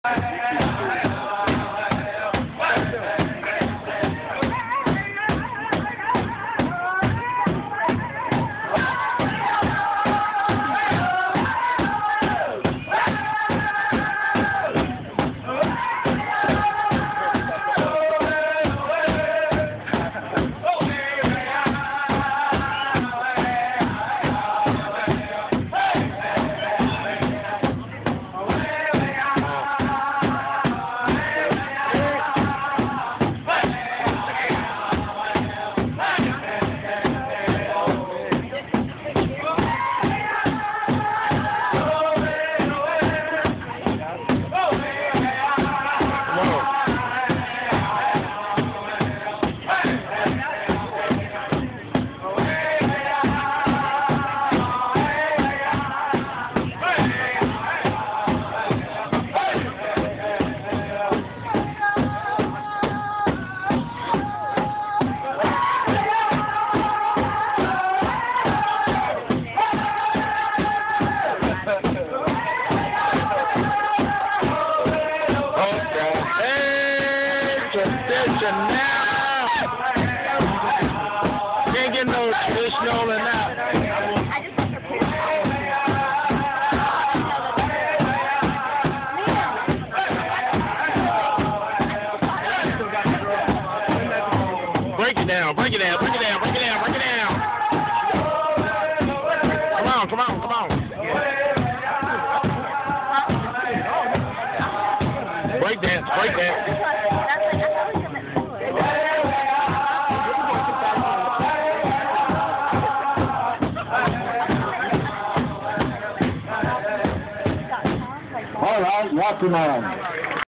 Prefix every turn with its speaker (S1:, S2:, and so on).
S1: Tradition now. Can't get no traditional than that. Break it down, break it down, break it down, break it down, break it down. Come on, come on, come on. Break dance, break dance.
S2: All right, walking on.